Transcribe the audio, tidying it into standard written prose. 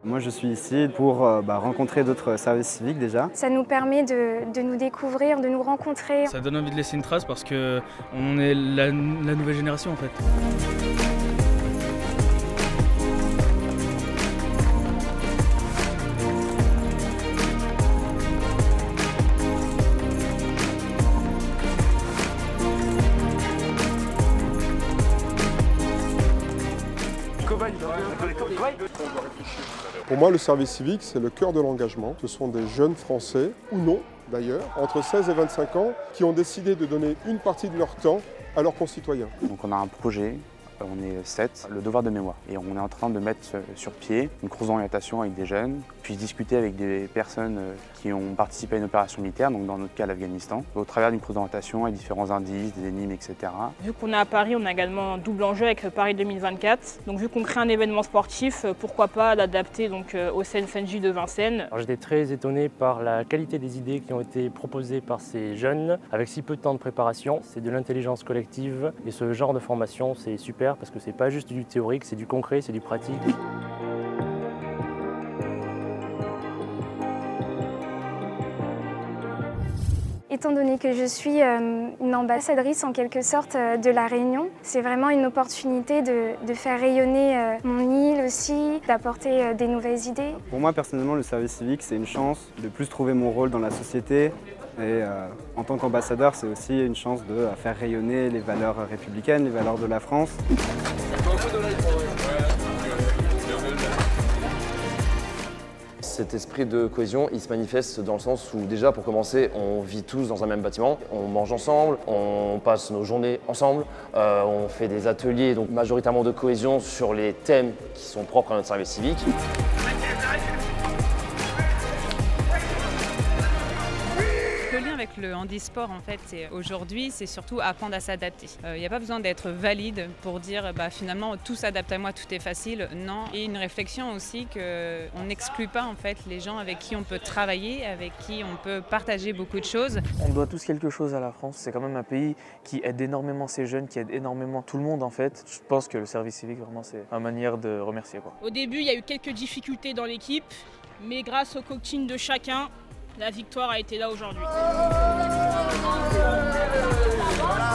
Moi je suis ici pour rencontrer d'autres services civiques déjà. Ça nous permet de nous découvrir, de nous rencontrer. Ça donne envie de laisser une trace parce qu'on est la nouvelle génération en fait. Pour moi, le service civique, c'est le cœur de l'engagement. Ce sont des jeunes Français, ou non d'ailleurs, entre 16 et 25 ans, qui ont décidé de donner une partie de leur temps à leurs concitoyens. Donc on a un projet, on est 7, le devoir de mémoire. Et on est en train de mettre sur pied une course d'orientation avec des jeunes, puis discuter avec des personnes qui ont participé à une opération militaire, donc dans notre cas l'Afghanistan, au travers d'une course d'orientation avec différents indices, des énigmes, etc. Vu qu'on est à Paris, on a également un double enjeu avec Paris 2024. Donc vu qu'on crée un événement sportif, pourquoi pas l'adapter au CNFNJ de Vincennes. J'étais très étonné par la qualité des idées qui ont été proposées par ces jeunes, avec si peu de temps de préparation. C'est de l'intelligence collective et ce genre de formation, c'est super parce que c'est pas juste du théorique, c'est du concret, c'est du pratique. Étant donné que je suis une ambassadrice en quelque sorte de La Réunion, c'est vraiment une opportunité de faire rayonner mon île aussi, d'apporter des nouvelles idées. Pour moi personnellement, le service civique c'est une chance de plus trouver mon rôle dans la société et en tant qu'ambassadeur c'est aussi une chance de faire rayonner les valeurs républicaines, les valeurs de la France. Cet esprit de cohésion, il se manifeste dans le sens où déjà pour commencer, on vit tous dans un même bâtiment, on mange ensemble, on passe nos journées ensemble, on fait des ateliers, donc majoritairement de cohésion sur les thèmes qui sont propres à notre service civique. Le lien avec le handisport, en fait, aujourd'hui, c'est surtout apprendre à s'adapter. Il n'y a pas besoin d'être valide pour dire finalement tout s'adapte à moi, tout est facile. Non. Et une réflexion aussi qu'on n'exclut pas en fait les gens avec qui on peut travailler, avec qui on peut partager beaucoup de choses. On doit tous quelque chose à la France. C'est quand même un pays qui aide énormément ces jeunes, qui aide énormément tout le monde en fait. Je pense que le service civique, vraiment, c'est une manière de remercier, quoi. Au début, il y a eu quelques difficultés dans l'équipe, mais grâce au coaching de chacun, la victoire a été là aujourd'hui.